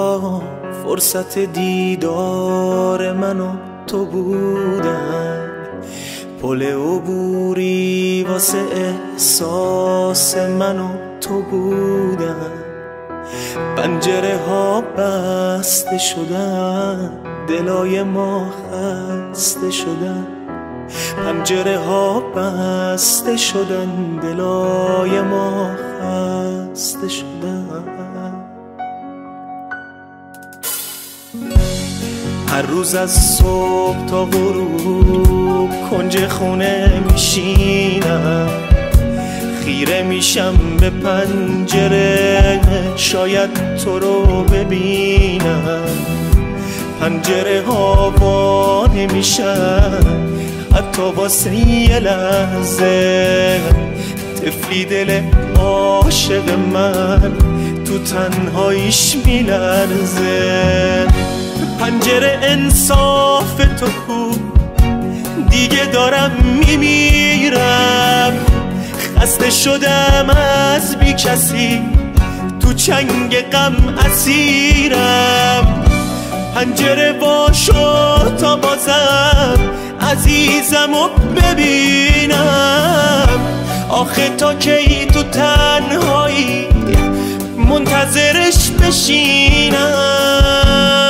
ها فرصت دیدار من و تو بودن، پل عبوری واسه احساس من و تو بودن. پنجره ها بسته شدن، دلای ما خسته شدن. پنجره ها بسته شدن، دلای ما خسته شدن. هر روز از صبح تا غروب کنج خونه میشینم، خیره میشم به پنجره شاید تو رو ببینم. پنجره ها وا نمیشن حتی واسه یه لحظه، طفلی دل عاشق من تو تنهاییش میلرزه. پنجره انصاف تو کو، دیگه دارم میمیرم. خسته شدم از بی کسی، تو چنگ غم اسیرم. پنجره وا شد تا بازم عزیزمو ببینم. آخه تا کی تو تنهایی منتظرش بشینم؟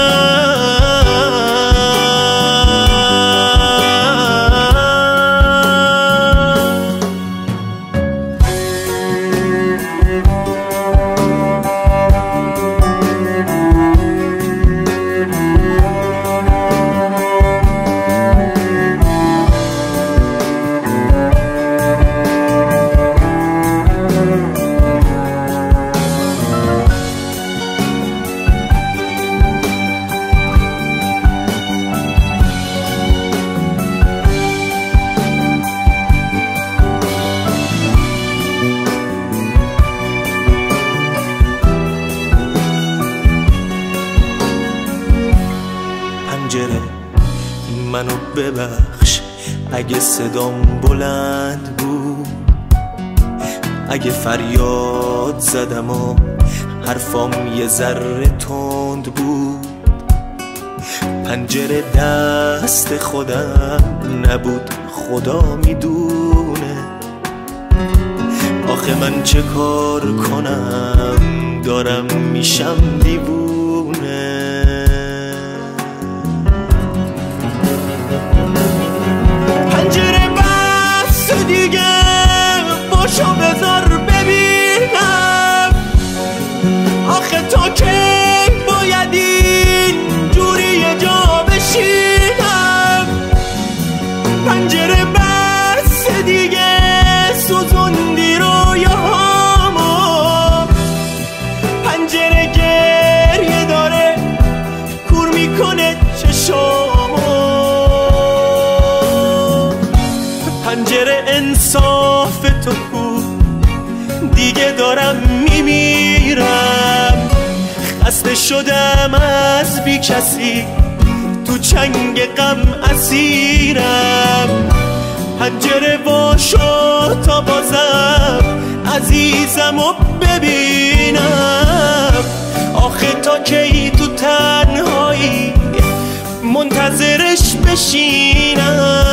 منو ببخش اگه صدام بلند بود، اگه فریاد زدم و حرفام یه ذره تند بود. پنجره دست خودم نبود، خدا میدونه. آخه من چه کار کنم، دارم میشم دیوونه. پنجره بس دیگه، باشو بذار ببینم. آخه تا کی باید این جوری یه جا بشینم؟ پنجره بس دیگه، سوزوندی رویاهامو. پنجره گریه داره، کور میکنه چشامو. پنجره انصاف تو کو، دیگه دارم میمیرم. خسته شدم از بی کسی، تو چنگ غم اسیرم. پنجره وا شد تا بازم عزیزمو ببینم. آخه تا کی تو تنهایی منتظرش بشینم؟